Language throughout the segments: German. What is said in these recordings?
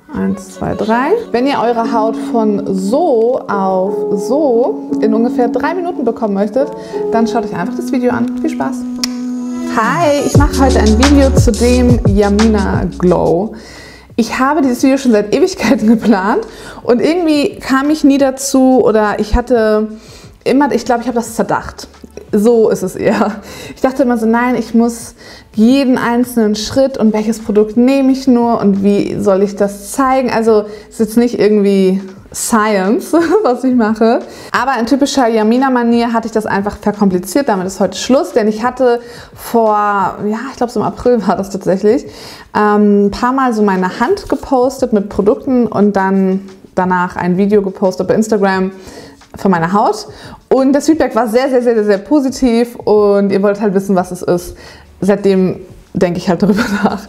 1, 2, 3. Wenn ihr eure Haut von so auf so in ungefähr 3 Minuten bekommen möchtet, dann schaut euch einfach das Video an. Viel Spaß! Hi, ich mache heute ein Video zu dem Yamina Glow. Ich habe dieses Video schon seit Ewigkeiten geplant und irgendwie kam ich nie dazu oder ich hatte immer, ich glaube, ich habe das zerdacht. So ist es eher. Ich dachte immer so, nein, ich muss jeden einzelnen Schritt und welches Produkt nehme ich nur und wie soll ich das zeigen. Also es ist jetzt nicht irgendwie Science, was ich mache. Aber in typischer Yamina-Manier hatte ich das einfach verkompliziert. Damit ist heute Schluss, denn ich hatte vor, ja, ich glaube so im April war das tatsächlich, ein paar Mal so meine Hand gepostet mit Produkten und dann danach ein Video gepostet bei Instagram von meiner Haut. Und das Feedback war sehr, sehr, sehr, sehr positiv und ihr wollt halt wissen, was es ist. Seitdem denke ich halt darüber nach.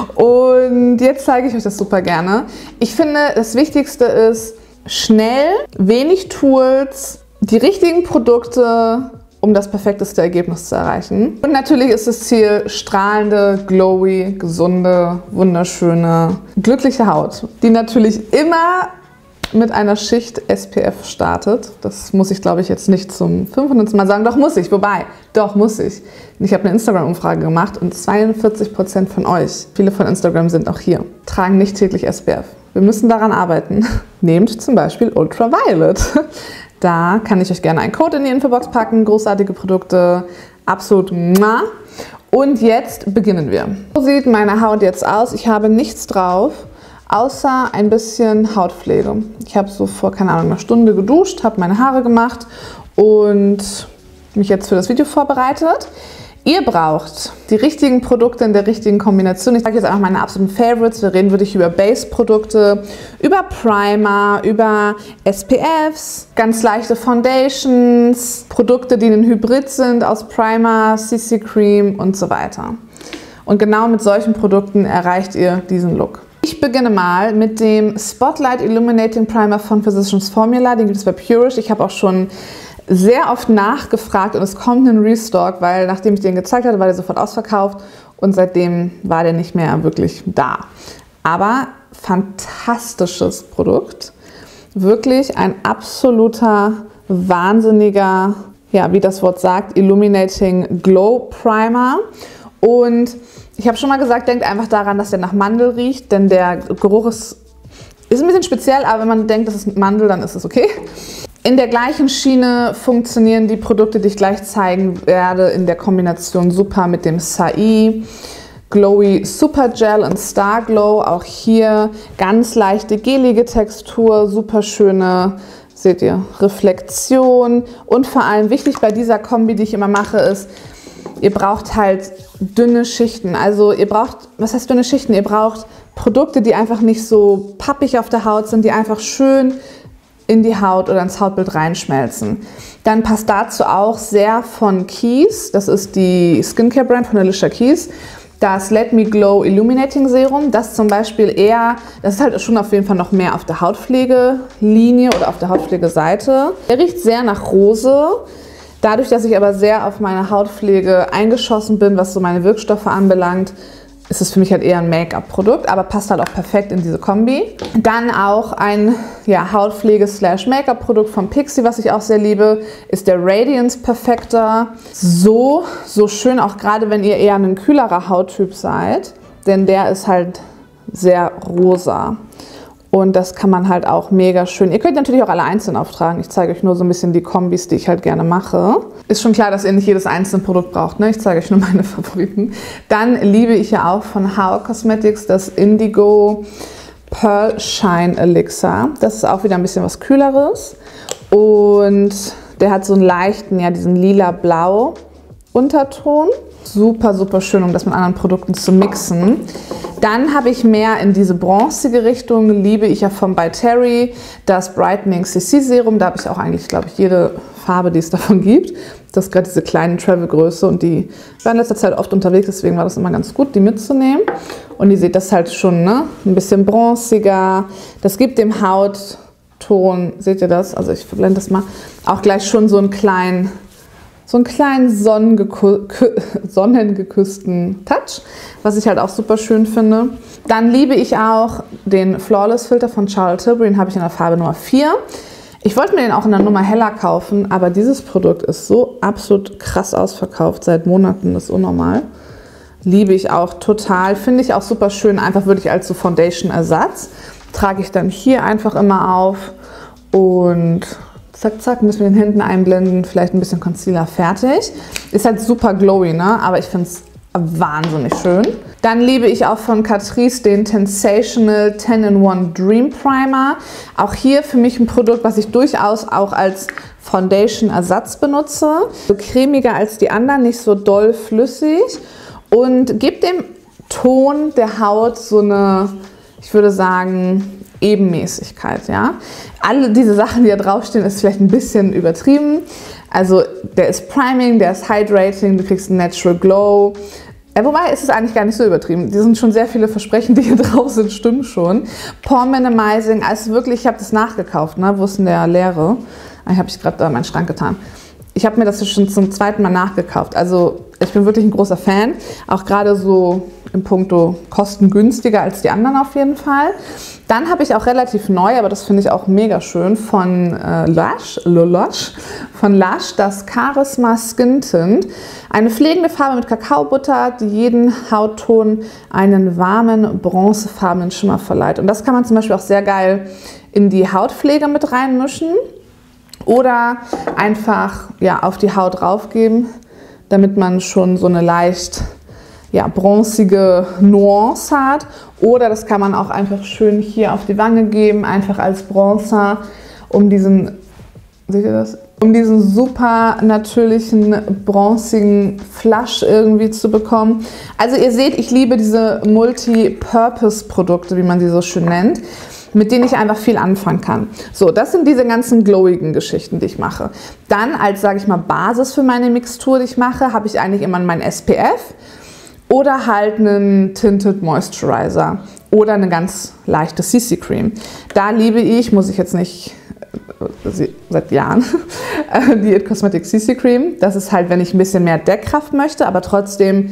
Und jetzt zeige ich euch das super gerne. Ich finde, das Wichtigste ist schnell, wenig Tools, die richtigen Produkte, um das perfekteste Ergebnis zu erreichen. Und natürlich ist das Ziel strahlende, glowy, gesunde, wunderschöne, glückliche Haut, die natürlich immer mit einer Schicht SPF startet. Das muss ich, glaube ich, jetzt nicht zum 500. Mal sagen. Doch, muss ich. Wobei, doch, muss ich. Ich habe eine Instagram-Umfrage gemacht und 42% von euch, viele von Instagram sind auch hier, tragen nicht täglich SPF. Wir müssen daran arbeiten. Nehmt zum Beispiel Ultraviolet. Da kann ich euch gerne einen Code in die Infobox packen. Großartige Produkte. Absolut. Und jetzt beginnen wir. So sieht meine Haut jetzt aus. Ich habe nichts drauf, außer ein bisschen Hautpflege. Ich habe so vor, keine Ahnung, einer Stunde geduscht, habe meine Haare gemacht und mich jetzt für das Video vorbereitet. Ihr braucht die richtigen Produkte in der richtigen Kombination. Ich sage jetzt einfach meine absoluten Favorites. Wir reden wirklich über Base-Produkte, über Primer, über SPFs, ganz leichte Foundations, Produkte, die ein Hybrid sind aus Primer, CC-Cream und so weiter. Und genau mit solchen Produkten erreicht ihr diesen Look. Ich beginne mal mit dem Spotlight Illuminating Primer von Physicians Formula. Den gibt es bei Purish. Ich habe auch schon sehr oft nachgefragt und es kommt ein Restock, weil nachdem ich den gezeigt hatte, war der sofort ausverkauft und seitdem war der nicht mehr wirklich da. Aber fantastisches Produkt. Wirklich ein absoluter, wahnsinniger, ja, wie das Wort sagt, Illuminating Glow Primer. Und ich habe schon mal gesagt, denkt einfach daran, dass der nach Mandel riecht, denn der Geruch ist ein bisschen speziell, aber wenn man denkt, das ist Mandel, dann ist es okay. In der gleichen Schiene funktionieren die Produkte, die ich gleich zeigen werde, in der Kombination super mit dem Sai Glowy Super Gel und Star Glow. Auch hier ganz leichte gelige Textur, super schöne, seht ihr, Reflexion. Und vor allem wichtig bei dieser Kombi, die ich immer mache, ist, ihr braucht halt dünne Schichten. Also ihr braucht, was heißt dünne Schichten? Ihr braucht Produkte, die einfach nicht so pappig auf der Haut sind, die einfach schön in die Haut oder ins Hautbild reinschmelzen. Dann passt dazu auch sehr von Keys, das ist die Skincare-Brand von Alicia Keys, das Let Me Glow Illuminating Serum, das zum Beispiel eher, das ist halt schon auf jeden Fall noch mehr auf der Hautpflegelinie oder auf der Hautpflegeseite. Er riecht sehr nach Rose. Dadurch, dass ich aber sehr auf meine Hautpflege eingeschossen bin, was so meine Wirkstoffe anbelangt, ist es für mich halt eher ein Make-up-Produkt, aber passt halt auch perfekt in diese Kombi. Dann auch ein Hautpflege-Make-up-Produkt von Pixi, was ich auch sehr liebe, ist der Radiance Perfector. So schön, auch gerade wenn ihr eher ein kühlerer Hauttyp seid, denn der ist halt sehr rosa. Und das kann man halt auch mega schön. Ihr könnt natürlich auch alle einzeln auftragen. Ich zeige euch nur so ein bisschen die Kombis, die ich halt gerne mache. Ist schon klar, dass ihr nicht jedes einzelne Produkt braucht, ne? Ich zeige euch nur meine Favoriten. Dann liebe ich ja auch von Hao Cosmetics das Indigo Pearl Shine Elixir. Das ist auch wieder ein bisschen was Kühleres. Und der hat so einen leichten, ja, diesen lila-blau Unterton. Super, super schön, um das mit anderen Produkten zu mixen. Dann habe ich mehr in diese bronzige Richtung, liebe ich ja von By Terry, das Brightening CC Serum. Da habe ich auch eigentlich, glaube ich, jede Farbe, die es davon gibt. Das ist gerade diese kleinen Travel-Größe und die war in letzter Zeit oft unterwegs, deswegen war das immer ganz gut, die mitzunehmen. Und ihr seht das halt schon, ne? Ein bisschen bronziger. Das gibt dem Hautton, seht ihr das? Also ich verblende das mal, auch gleich schon so einen kleinen so einen kleinen sonnengeküssten Touch, was ich halt auch super schön finde. Dann liebe ich auch den Flawless Filter von Charlotte Tilbury, den habe ich in der Farbe Nummer 4. Ich wollte mir den auch in der Nummer heller kaufen, aber dieses Produkt ist so absolut krass ausverkauft seit Monaten, das ist unnormal. Liebe ich auch total, finde ich auch super schön, einfach wirklich als so Foundation-Ersatz. Trage ich dann hier einfach immer auf und zack, zack, müssen wir den Händen einblenden, vielleicht ein bisschen Concealer, fertig. Ist halt super glowy, ne? Aber ich finde es wahnsinnig schön. Dann liebe ich auch von Catrice den Sensational 10-in-1 Dream Primer. Auch hier für mich ein Produkt, was ich durchaus auch als Foundation-Ersatz benutze. So cremiger als die anderen, nicht so doll flüssig und gibt dem Ton der Haut so eine, ich würde sagen, Ebenmäßigkeit, ja. Alle diese Sachen, die da draufstehen, ist vielleicht ein bisschen übertrieben. Also der ist Priming, der ist Hydrating, du kriegst einen Natural Glow. Wobei ist es eigentlich gar nicht so übertrieben. Die sind schon sehr viele Versprechen, die hier drauf sind, stimmen schon. Pore Minimizing, also wirklich, ich habe das nachgekauft, ne? Wo ist denn der leere? Ich habe gerade da in meinen Schrank getan. Ich habe mir das schon zum zweiten Mal nachgekauft. Also ich bin wirklich ein großer Fan. Auch gerade so im Puncto kostengünstiger als die anderen auf jeden Fall. Dann habe ich auch relativ neu, aber das finde ich auch mega schön, von Lush, das Charisma Skin Tint. Eine pflegende Farbe mit Kakaobutter, die jeden Hautton einen warmen, bronzefarbenen Schimmer verleiht. Und das kann man zum Beispiel auch sehr geil in die Hautpflege mit reinmischen. Oder einfach ja, auf die Haut raufgeben, damit man schon so eine leicht ja, bronzige Nuance hat. Oder das kann man auch einfach schön hier auf die Wange geben, einfach als Bronzer, um diesen, seht ihr das? Um diesen super natürlichen, bronzigen Flush irgendwie zu bekommen. Also ihr seht, ich liebe diese Multi-Purpose-Produkte, wie man sie so schön nennt, mit denen ich einfach viel anfangen kann. So, das sind diese ganzen glowigen Geschichten, die ich mache. Dann als, sage ich mal, Basis für meine Mixtur, die ich mache, habe ich eigentlich immer mein SPF oder halt einen Tinted Moisturizer oder eine ganz leichte CC-Cream. Da liebe ich, muss ich jetzt nicht seit Jahren, die It Cosmetics CC-Cream. Das ist halt, wenn ich ein bisschen mehr Deckkraft möchte, aber trotzdem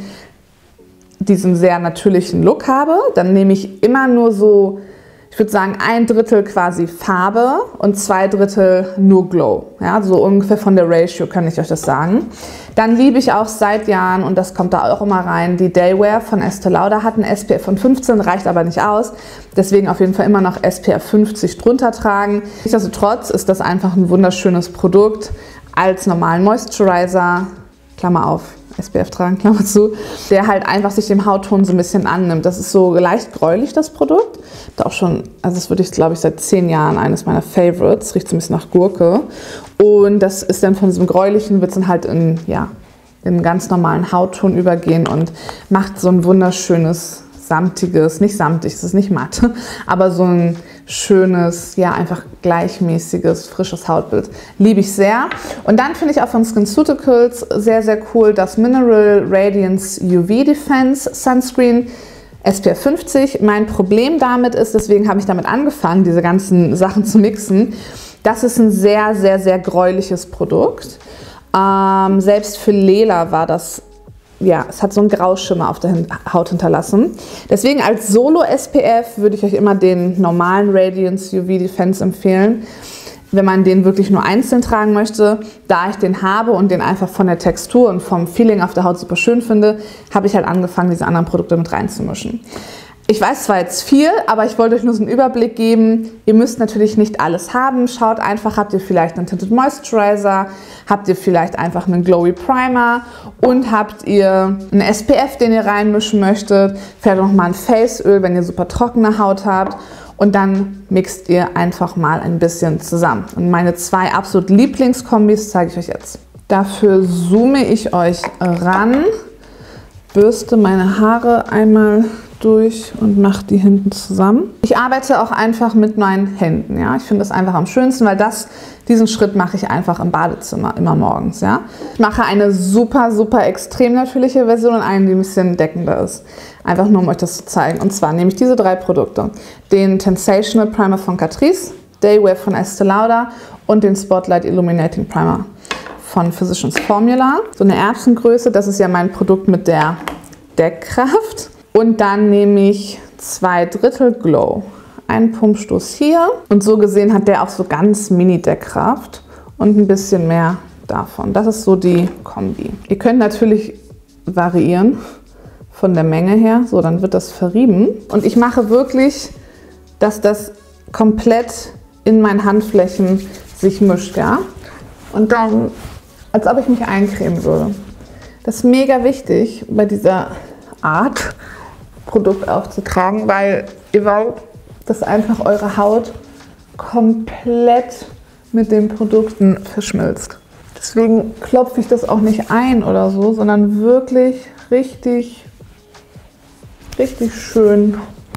diesen sehr natürlichen Look habe, dann nehme ich immer nur so, ich würde sagen, 1/3 quasi Farbe und 2/3 nur Glow. Ja, so ungefähr von der Ratio kann ich euch das sagen. Dann liebe ich auch seit Jahren, und das kommt da auch immer rein, die Daywear von Estée Lauder hat ein SPF von 15, reicht aber nicht aus. Deswegen auf jeden Fall immer noch SPF 50 drunter tragen. Nichtsdestotrotz ist das einfach ein wunderschönes Produkt als normalen Moisturizer, Klammer auf, SPF tragen, Klammer zu, der halt einfach sich dem Hautton so ein bisschen annimmt. Das ist so leicht gräulich, das Produkt. Da auch schon, also das würde ich, glaube ich, seit 10 Jahren eines meiner Favorites. Riecht so ein bisschen nach Gurke. Und das ist dann von diesem gräulichen, wird es dann halt in, ja, in einen ganz normalen Hautton übergehen und macht so ein wunderschönes, samtiges, nicht samtig, es ist nicht matt, aber so ein schönes, ja, einfach gleichmäßiges, frisches Hautbild. Liebe ich sehr. Und dann finde ich auch von SkinCeuticals sehr, sehr cool das Mineral Radiance UV Defense Sunscreen SPF 50. Mein Problem damit ist, deswegen habe ich damit angefangen, diese ganzen Sachen zu mixen, das ist ein sehr, sehr, sehr gräuliches Produkt. Selbst für Lela war das, ja, es hat so einen Grauschimmer auf der Haut hinterlassen. Deswegen als Solo-SPF würde ich euch immer den normalen Radiance UV Defense empfehlen, wenn man den wirklich nur einzeln tragen möchte. Da ich den habe und den einfach von der Textur und vom Feeling auf der Haut super schön finde, habe ich halt angefangen, diese anderen Produkte mit reinzumischen. Ich weiß zwar jetzt viel, aber ich wollte euch nur so einen Überblick geben. Ihr müsst natürlich nicht alles haben. Schaut einfach, habt ihr vielleicht einen Tinted Moisturizer, habt ihr vielleicht einfach einen Glowy Primer und habt ihr einen SPF, den ihr reinmischen möchtet, vielleicht noch mal ein Faceöl, wenn ihr super trockene Haut habt. Und dann mixt ihr einfach mal ein bisschen zusammen. Und meine 2 absolut Lieblingskombis zeige ich euch jetzt. Dafür zoome ich euch ran, bürste meine Haare einmal durch und mache die hinten zusammen. Ich arbeite auch einfach mit meinen Händen. Ja? Ich finde das einfach am schönsten, weil diesen Schritt mache ich einfach im Badezimmer, immer morgens. Ja? Ich mache eine super, super extrem natürliche Version und eine, die ein bisschen deckender ist. Einfach nur, um euch das zu zeigen. Und zwar nehme ich diese 3 Produkte. Den Sensational Primer von Catrice, Daywear von Estée Lauder und den Spotlight Illuminating Primer von Physicians Formula. So eine Erbsengröße, das ist ja mein Produkt mit der Deckkraft. Und dann nehme ich 2/3 Glow. Einen Pumpstoß hier. Und so gesehen hat der auch so ganz mini Deckkraft und ein bisschen mehr davon. Das ist so die Kombi. Ihr könnt natürlich variieren von der Menge her. So, dann wird das verrieben. Und ich mache wirklich, dass das komplett in meinen Handflächen sich mischt, ja. Und dann, als ob ich mich eincremen würde. Das ist mega wichtig bei dieser Art, Produkt aufzutragen, weil ihr wollt, dass einfach eure Haut komplett mit den Produkten verschmilzt. Deswegen klopfe ich das auch nicht ein oder so, sondern wirklich richtig schön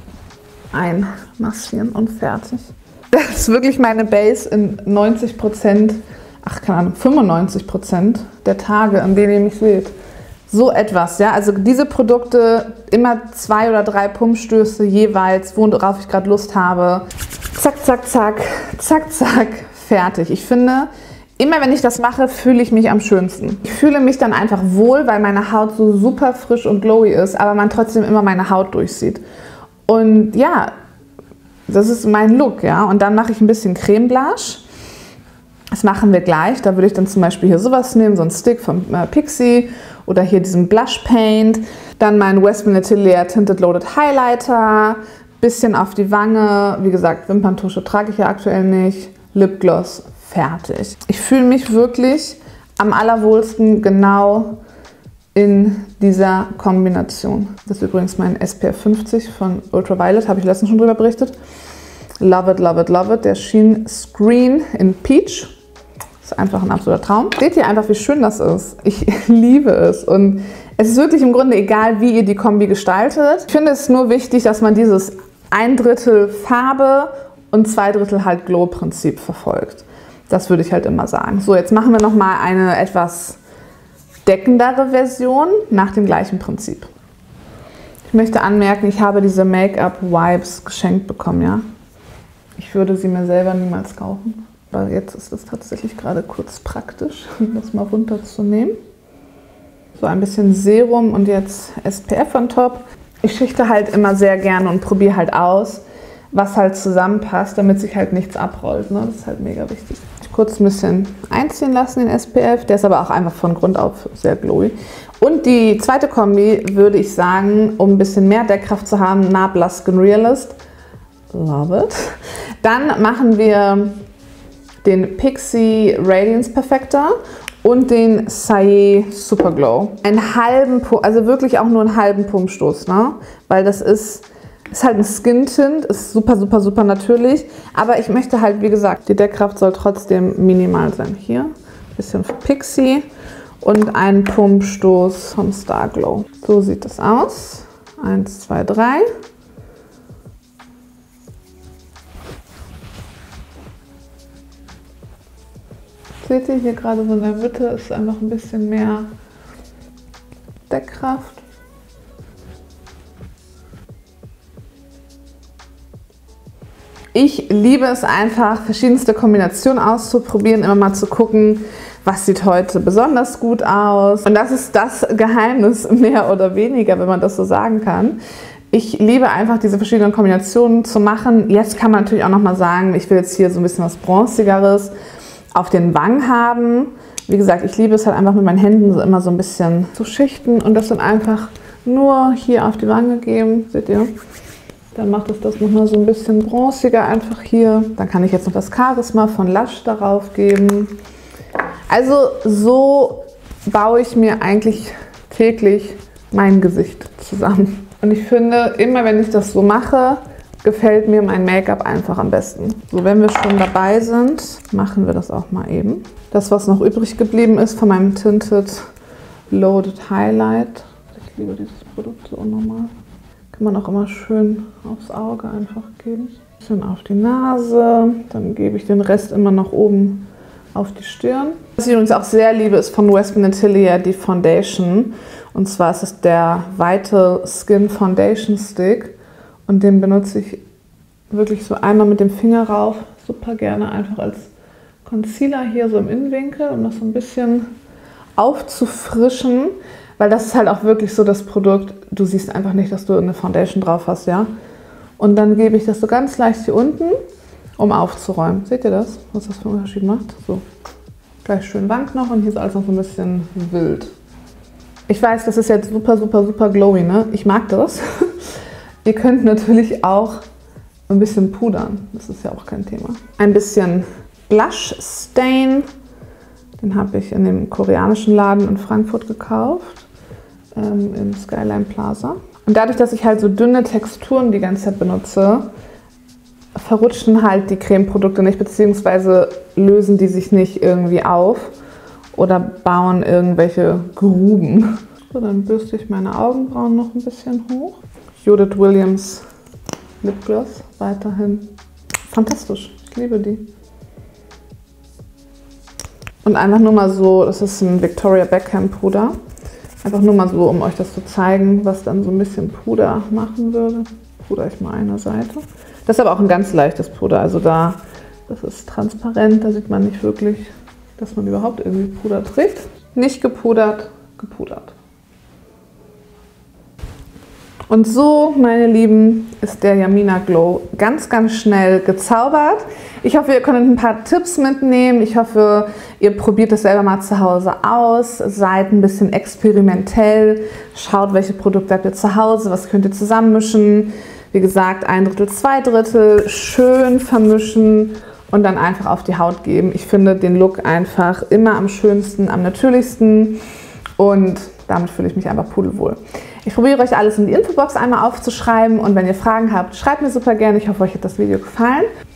einmassieren und fertig. Das ist wirklich meine Base in 90%, ach keine Ahnung, 95% der Tage, an denen ihr mich seht. So etwas, ja, also diese Produkte, immer 2 oder 3 Pumpstöße jeweils, worauf ich gerade Lust habe. Zack, zack, zack, zack, zack, fertig. Ich finde, immer wenn ich das mache, fühle ich mich am schönsten. Ich fühle mich dann einfach wohl, weil meine Haut so super frisch und glowy ist, aber man trotzdem immer meine Haut durchsieht. Und ja, das ist mein Look, ja. Und dann mache ich ein bisschen Creme Blush. Das machen wir gleich. Da würde ich dann zum Beispiel hier sowas nehmen, so einen Stick von Pixi oder hier diesen Blush Paint. Dann mein Westman Atelier Tinted Loaded Highlighter. Bisschen auf die Wange. Wie gesagt, Wimperntusche trage ich ja aktuell nicht. Lipgloss, fertig. Ich fühle mich wirklich am allerwohlsten genau in dieser Kombination. Das ist übrigens mein SPF 50 von Ultraviolet, habe ich letztens schon drüber berichtet. Love it, love it, love it. Der Sheen Screen in Peach. Ist einfach ein absoluter Traum. Seht ihr einfach, wie schön das ist? Ich liebe es. Und es ist wirklich im Grunde egal, wie ihr die Kombi gestaltet. Ich finde es nur wichtig, dass man dieses 1/3 Farbe und 2/3 halt Glow-Prinzip verfolgt. Das würde ich halt immer sagen. So, jetzt machen wir nochmal eine etwas deckendere Version nach dem gleichen Prinzip. Ich möchte anmerken, ich habe diese Make-up-Wipes geschenkt bekommen, ja. Ich würde sie mir selber niemals kaufen. Aber jetzt ist es tatsächlich gerade kurz praktisch, das mal runterzunehmen. So ein bisschen Serum und jetzt SPF on top. Ich schichte halt immer sehr gerne und probiere halt aus, was halt zusammenpasst, damit sich halt nichts abrollt. Ne? Das ist halt mega wichtig. Kurz ein bisschen einziehen lassen, den SPF. Der ist aber auch einfach von Grund auf sehr glowy. Und die zweite Kombi würde ich sagen, um ein bisschen mehr Deckkraft zu haben, Nabla Skin Realist. Love it. Dann machen wir den Pixi Radiance Perfector und den Saie Super Glow. Einen halben, also wirklich auch nur einen halben Pumpstoß, ne? Weil das ist halt ein Skin Tint, ist super, super, super natürlich. Aber ich möchte halt, wie gesagt, die Deckkraft soll trotzdem minimal sein. Hier ein bisschen von Pixi und einen Pumpstoß von Star Glow. So sieht das aus. 1, 2, 3. Seht ihr hier gerade so in der Mitte ist einfach ein bisschen mehr Deckkraft. Ich liebe es einfach, verschiedenste Kombinationen auszuprobieren, immer mal zu gucken, was sieht heute besonders gut aus. Und das ist das Geheimnis, mehr oder weniger, wenn man das so sagen kann. Ich liebe einfach, diese verschiedenen Kombinationen zu machen. Jetzt kann man natürlich auch noch mal sagen, ich will jetzt hier so ein bisschen was Bronzigeres auf den Wangen haben. Wie gesagt, ich liebe es halt einfach mit meinen Händen so immer so ein bisschen zu schichten und das dann einfach nur hier auf die Wange geben. Seht ihr? Dann macht es das nochmal so ein bisschen bronziger einfach hier. Dann kann ich jetzt noch das Charisma von Lush darauf geben. Also so baue ich mir eigentlich täglich mein Gesicht zusammen. Und ich finde, immer wenn ich das so mache, gefällt mir mein Make-up einfach am besten. So, wenn wir schon dabei sind, machen wir das auch mal eben. Das, was noch übrig geblieben ist von meinem Tinted Loaded Highlight. Ich liebe dieses Produkt so unnormal. Kann man auch immer schön aufs Auge einfach geben. Ein bisschen auf die Nase. Dann gebe ich den Rest immer noch oben auf die Stirn. Was ich übrigens auch sehr liebe, ist von Westman Atelier die Foundation. Und zwar ist es der Vital Skin Foundation Stick. Und den benutze ich wirklich so einmal mit dem Finger rauf. Super gerne einfach als Concealer hier so im Innenwinkel, um das so ein bisschen aufzufrischen, weil das ist halt auch wirklich so das Produkt, du siehst einfach nicht, dass du eine Foundation drauf hast, ja. Und dann gebe ich das so ganz leicht hier unten, um aufzuräumen. Seht ihr das, was das für einen Unterschied macht? So, gleich schön wank noch und hier ist alles noch so ein bisschen wild. Ich weiß, das ist jetzt super, super, super glowy, ne? Ich mag das. Ihr könnt natürlich auch ein bisschen pudern, das ist ja auch kein Thema. Ein bisschen Blush Stain, den habe ich in dem koreanischen Laden in Frankfurt gekauft, im Skyline Plaza. Und dadurch, dass ich halt so dünne Texturen die ganze Zeit benutze, verrutschen halt die Cremeprodukte nicht, beziehungsweise lösen die sich nicht irgendwie auf oder bauen irgendwelche Gruben. So, dann bürste ich meine Augenbrauen noch ein bisschen hoch. Judith Williams Lipgloss, weiterhin fantastisch, ich liebe die. Und einfach nur mal so, das ist ein Victoria Beckham Puder. Einfach nur mal so, um euch das zu zeigen, was dann so ein bisschen Puder machen würde. Puder ich mal eine Seite. Das ist aber auch ein ganz leichtes Puder, also das ist transparent, da sieht man nicht wirklich, dass man überhaupt irgendwie Puder trägt. Nicht gepudert, gepudert. Und so, meine Lieben, ist der Yamina Glow ganz, ganz schnell gezaubert. Ich hoffe, ihr konntet ein paar Tipps mitnehmen. Ich hoffe, ihr probiert es selber mal zu Hause aus. Seid ein bisschen experimentell. Schaut, welche Produkte habt ihr zu Hause, was könnt ihr zusammenmischen. Wie gesagt, 1/3, 2/3, schön vermischen und dann einfach auf die Haut geben. Ich finde den Look einfach immer am schönsten, am natürlichsten und damit fühle ich mich einfach pudelwohl. Ich probiere euch alles in die Infobox einmal aufzuschreiben und wenn ihr Fragen habt, schreibt mir super gerne. Ich hoffe, euch hat das Video gefallen.